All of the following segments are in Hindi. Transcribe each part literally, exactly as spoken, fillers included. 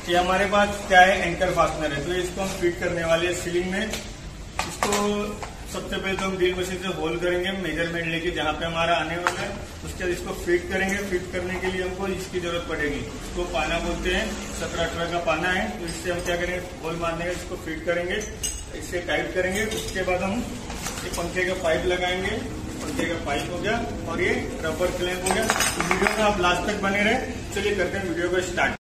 ये हमारे पास क्या है, एंकर फास्टनर है। तो इसको हम फिट करने वाले हैं सीलिंग में। इसको सबसे पहले तो हम ड्रिल मशीन से होल करेंगे मेजरमेंट लेके जहाँ पे हमारा आने वाला है। उसके बाद इसको फिट करेंगे। फिट करने के लिए हमको इसकी जरूरत पड़ेगी। इसको पाना बोलते हैं, सत्रह अठारह का पाना है। तो इससे हम क्या करेंगे, होल मारने का इसको फिट करेंगे, इससे टाइट करेंगे। उसके बाद हम ये पंखे का पाइप लगाएंगे। पंखे का पाइप हो गया और ये रबर क्लैंप हो गया। तो वीडियो में आप लास्ट तक बने रहे। चलिए करते हैं वीडियो को स्टार्ट।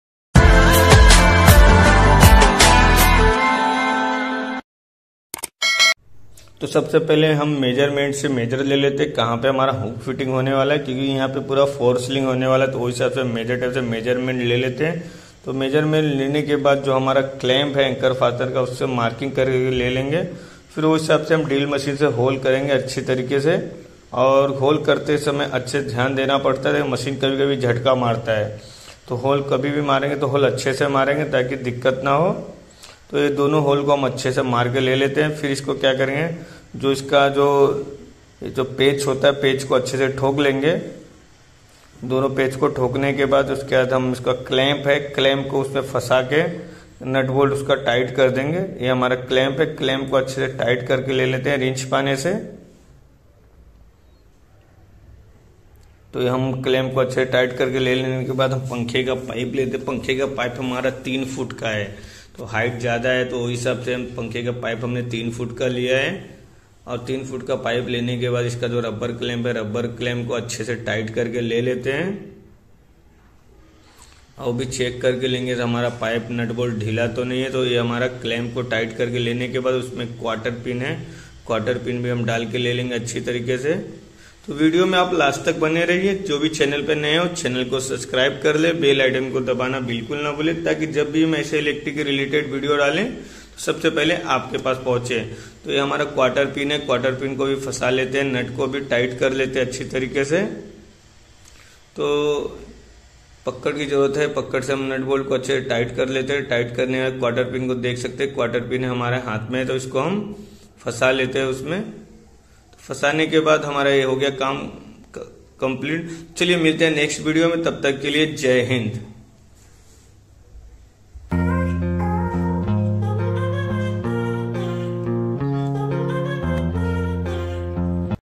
तो सबसे पहले हम मेजरमेंट से मेजर ले लेते हैं कहाँ पे हमारा हुक फिटिंग होने वाला है, क्योंकि यहाँ पे पूरा फोर सीलिंग होने वाला है। तो उस हिसाब से मेजर टाइप से मेजरमेंट ले लेते हैं। तो मेजरमेंट लेने के बाद जो हमारा क्लैंप है एंकर फास्टनर का, उससे मार्किंग करके ले लेंगे। फिर उस हिसाब से हम ड्रिल मशीन से होल करेंगे अच्छी तरीके से। और होल करते समय अच्छे ध्यान देना पड़ता है, मशीन कभी कभी झटका मारता है। तो होल कभी भी मारेंगे तो होल अच्छे से मारेंगे ताकि दिक्कत ना हो। तो ये दोनों होल को हम अच्छे से मार के ले लेते हैं। फिर इसको क्या करेंगे, जो इसका जो जो पेच होता है, पेच को अच्छे से ठोक लेंगे। दोनों पेच को ठोकने के बाद उसके बाद हम इसका क्लैंप है, क्लैंप को उसमें फंसा के नट बोल्ट उसका टाइट कर देंगे। ये हमारा क्लैंप है, क्लैंप को अच्छे से टाइट करके ले लेते हैं रिंच पाने से। तो ये हम क्लैंप को अच्छे से टाइट करके ले लेने के बाद हम पंखे का पाइप लेते हैं। पंखे का पाइप हमारा तीन फुट का है, तो हाइट ज़्यादा है, तो उस हिसाब से हम पंखे का पाइप हमने तीन फुट का लिया है। और तीन फुट का पाइप लेने के बाद इसका जो रबर क्लैंप है, रबर क्लैंप को अच्छे से टाइट करके ले लेते हैं। और भी चेक करके लेंगे तो हमारा पाइप नट बोल्ट ढीला तो नहीं है। तो ये हमारा क्लैंप को टाइट करके लेने के बाद उसमें क्वार्टर पिन है, क्वार्टर पिन भी हम डाल के ले लेंगे अच्छी तरीके से। तो वीडियो में आप लास्ट तक बने रहिए। जो भी चैनल पे नए हो चैनल को सब्सक्राइब कर ले, बेल आइकन को दबाना बिल्कुल ना भूले, ताकि जब भी हम ऐसे इलेक्ट्रिक के रिलेटेड वीडियो डालें तो सबसे पहले आपके पास पहुंचे। तो ये हमारा क्वार्टर पिन है, क्वार्टर पिन को भी फंसा लेते हैं, नट को भी टाइट कर लेते हैं अच्छी तरीके से। तो पकड़ की जरूरत है, पकड़ से हम नट बोल्ट को अच्छे से टाइट कर लेते हैं। टाइट करने में क्वार्टर पिन को देख सकते हैं, क्वार्टर पिन हमारे हाथ में है, तो इसको हम फंसा लेते हैं उसमें। फंसाने के बाद हमारा ये हो गया काम कंप्लीट। चलिए मिलते हैं नेक्स्ट वीडियो में, तब तक के लिए जय हिंद।